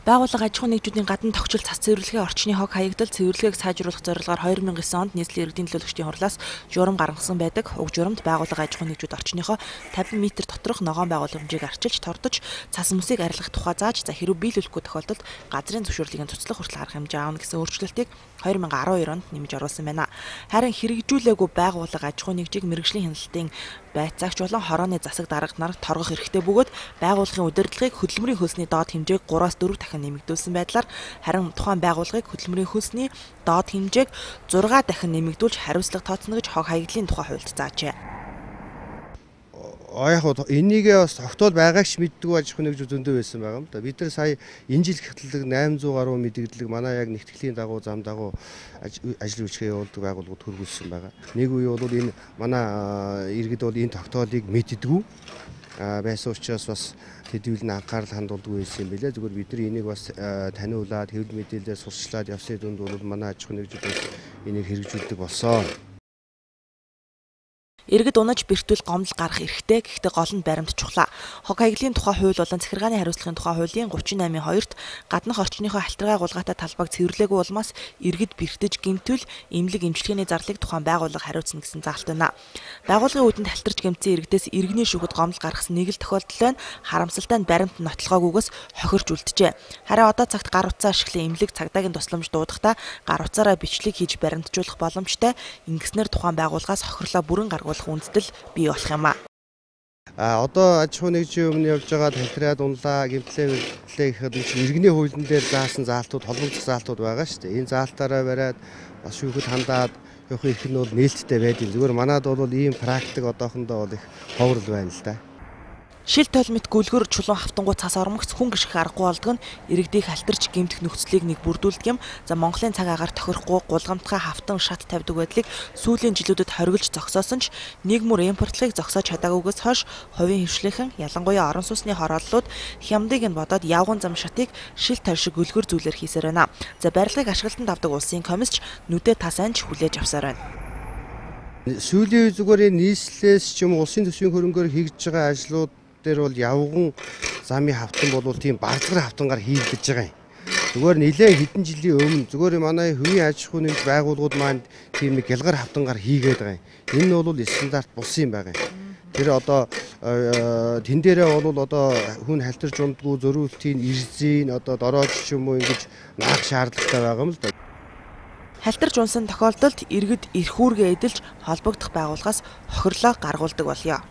Байгууллага аж ахуйн нэгжүүдийн гадна тогтчил цас цэвэрлэгийн орчны хог хаягдал цэвэрлэгийг сайжруулах зорилгоор 2009 онд нийслэлийн иргэдийн төлөөлөгчдийн хурлаас журам гаргасан байдаг. Уг журамд байгууллага аж ахуйн нэгжүүд орчныхоо 50 м доторх ногоон байгууламжийг арчилж тордож цас мөсийг арилгах тухай зааж хэрэг биелүүлэхгүй тохиолдолд газрын зөвшөөрлийг цуцлах хүртэл арга хэмжээ аавна гэсэн өөрчлөлтийг 2012 онд нэмж оруулсан байна. Харин хэрэгжүүлээгүй байгууллага аж ахуйн нэгжийг мэргэжлийн хяналтын байцаагч болон хорооны засаг дарга торгох эрхтэй бөгөөд байгууллагын удирдлагыг хөдөлмөрийн хөлсний доод хэмжээг 3-4 дахин нэмэгдүүлсэн байдлаар харин тухайн байгууллагыг хөдөлмөрийн хөлсний доод хэмжээг 6 дахин нэмэгдүүлж хариуцлага тооцно гэж хог хаягдлын тухай хуульд заажээ. Яг энийгээ бас тогтоол байгаагч мэддэггүй аж ахуйн нэгж зөндөө байсан байгаа юм да. Бид нар сая энэ жил хэвтлэг 800 гаруй мэдээлэл манай яг нэгтгэлийн дагуу зам дагуу ажил үйлчлэгээ явуулдаг байгууллагууд хөрвүүлсэн байгаа. Нэг үе бол энэ манай иргэд бол энэ тогтоолыг мэддэггүй байсан учраас бас тэдүүл нь анхаарал хандуулдаг байсан юм билээ. Зүгээр бид нар энийг бас таниулаад хэвлэл мэдээлэлээр сурчлаад явсны дунд бол манай аж ахуйн нэгжүүд энийг хэрэгжүүлдэг болсон. Иргэд унаж бэртвэл гомдол гарах эрхтэй. Гэхдээ гол нь баримт чухлаа. Хог хаягдлын тухай хууль болон захиргааны хариуцлагын тухай хуулийн 38-2-т гаднах орчныхоо халтургай гулгаатай талбайг цэвэрлээгүй улмаас иргэд бэртэж гэмтвэл эмнэлэг эмчилгээний зарлыг тухайн байгууллага хариуцна гэсэн заалт байна. Байгууллагын үүдэнд халтарч гэмтсэн иргэдээс иргэний шүүхэд гомдол гаргасан нэг л тохиолдол нь харамсалтай нь баримт нотлохоогүйгээс хохирч үлджээ. Харин одоо цагт гар утсаа ашиглан эмнэлэг цагдаагийн тусламж дуудахдаа гар утсаараа бичлэг хийж баримтжуулах боломжтой. Ингэснээр тухайн байгууллагаас хохирлоо бүрэн гаргуулах үндэслэл бий болох юм а. Одоо аж ахуйн нэгжийн өмнө явж байгаа талхраад унлаа гэмтлээ гэхэд иргэний хуулийн дээр заасан заалтууд холбогдох заалтууд байгаа шүү дээ. Энэ заалтаараа бариад бас шүүхэд хандаад явах эрх нь бол нээлттэй байдаг. Зүгээр манад бол ийм практик одоохондоо бол их ховрол байна л да. Шил толмит гүлгөр чулуун хавтангуу цас ормогц хүн гიშгэх аргагүй болдог нь иргэдийг халтарч гэмтэх нөхцөлийг нэг бүрдүүлдэг юм. За Монголын цаг агаар тохирохгүй гулгамтгай хавтан шат тавьдаг байдлыг сүүлийн жилүүдэд хоригдж зогсоосон ч нэг мөр импортлыг зогсоож чадаагүйгээс хойш хувийн хвшлийнхэн ялангуяа орон сууцны хорооллууд хямдыг нь бодоод явган зам шатыг шил тал шиг гүлгөр зүйлээр хийсээр байна. За барилгыг ашиглалтанд авдаг улсын комисч нүдэ тасаанч хүлээж авсаар байна. Сүүлийн зүгээр нийслэлээс ч юм улсын төсвийн хөрөнгөөр хийж байгаа ажлууд дээр бол явган замын хавтан болвол тийм бардгар хавтангаар хийгдэж байгаа юм. Зүгээр нэлээд хэдэн жилийн өмнө зүгээр манай хувийн аж ахуйн нэгж байгууллагууд маань тийм нэг гялгар хавтангаар хийгээд байгаа юм. Энэ нь бол стандарт болсон юм байгаа юм. Тэр одоо тэн дээрээ бол одоо хүн халтарч ундгүй зөрүүлтийн эрзийн одоо дорооч ч юм уу ингэж наах шаардлагатай байгаа юм л да. Халтарч унсан тохиолдолд иргэд эрх үүргээ эдэлж холбогдох байгууллагаас хохирлоо гаргуулдаг болёо.